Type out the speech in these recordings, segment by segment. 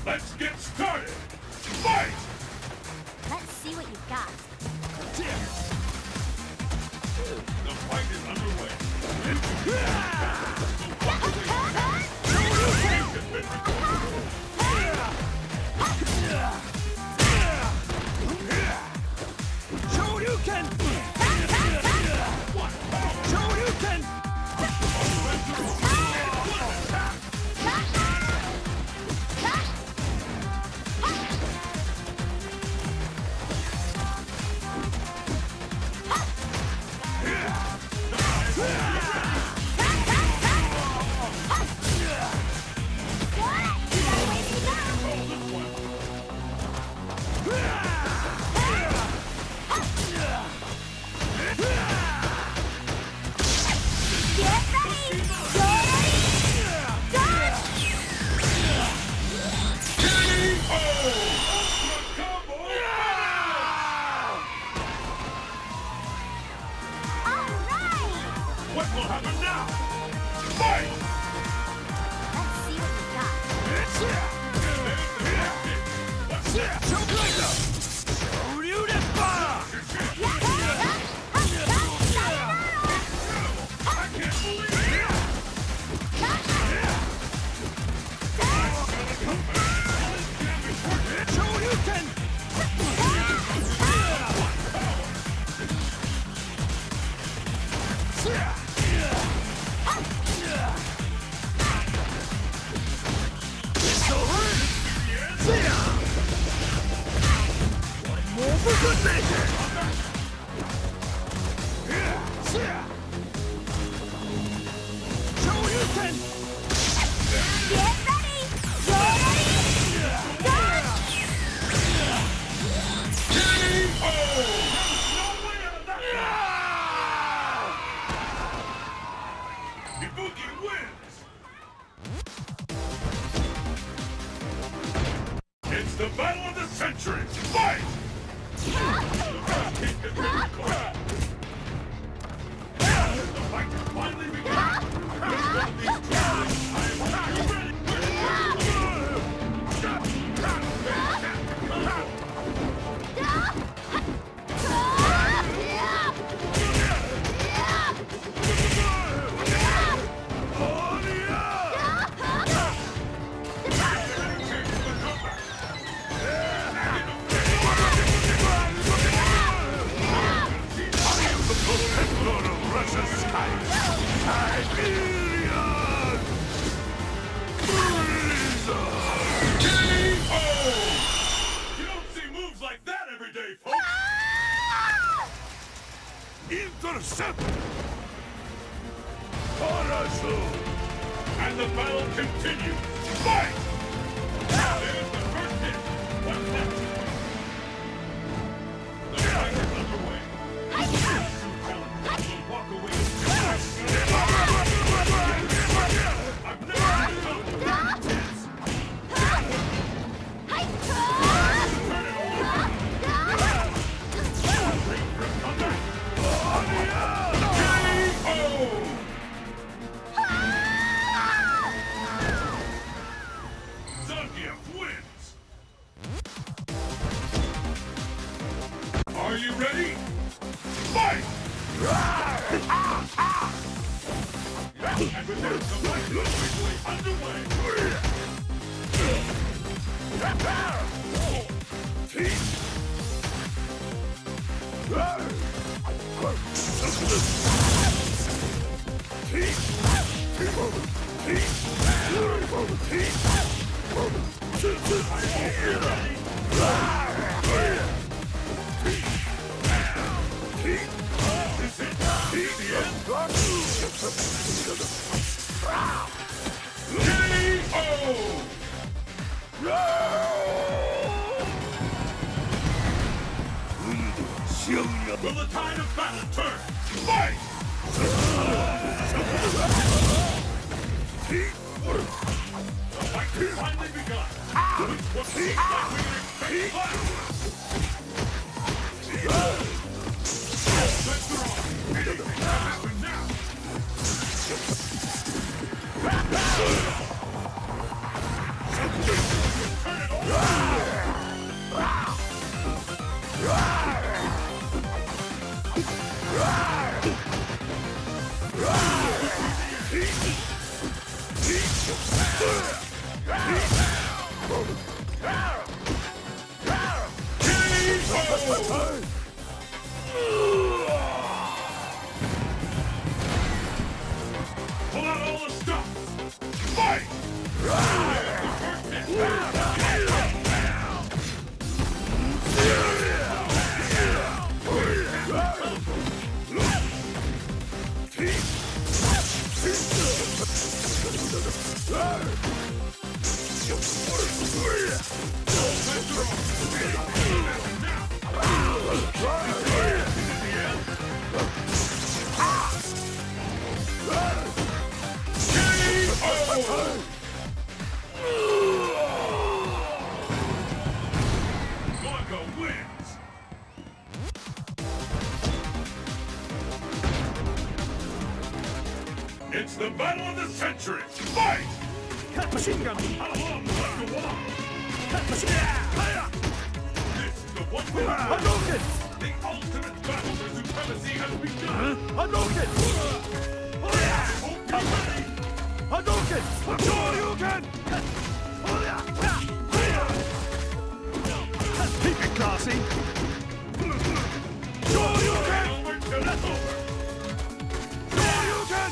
Let's get started! Fight! Let's see what you've got. The fight is underway. Shoryuken! Shoryuken! What will happen now? Fight! Let's see what you've got. Ibuki wins! It's the battle of the century! Fight! The fight has finally begun! Which one of these travelers I am ready? Intercept! Arasu! And the battle continues! Fight! There's the first hit! What's next? The fight is underway. Two challengers will walk away. I've never seen something this intense! Turn it over! Wait for a comeback! Zangief wins! Are you ready? Fight! And with that, the fight is officially underway! Will the tide of battle turn? Fight! The fight has finally begun. Which one seems like we can expect Sets are on. Anything can happen now. Turn it the battle of the century! Fight! Cut machine gun! How long will you walk? Cut machine gun! This is the one we Hadouken! The ultimate battle for supremacy has begun! Hadouken! Hope you're ready! Hadouken! Shoryuken! Keep it classy! Shoryuken! Onward till it's over! Shoryuken!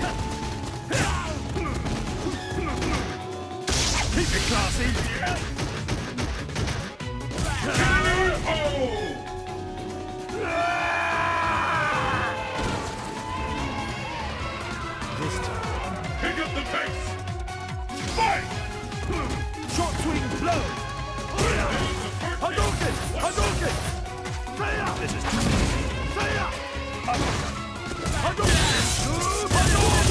Keep it classy! Counter-ho! This time. Pick up the pace! Fight! Short swing blow! Hadouken! Hadouken! This is too easy! Hadouken! Hadouken!